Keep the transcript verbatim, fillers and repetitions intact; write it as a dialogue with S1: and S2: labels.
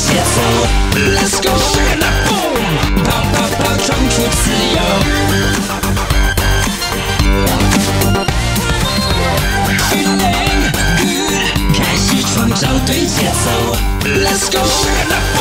S1: 节奏。Let's go， 那 boom， 跑跑跑，闯出自由。Feeling good， 开始创造对节奏。Let's go， 那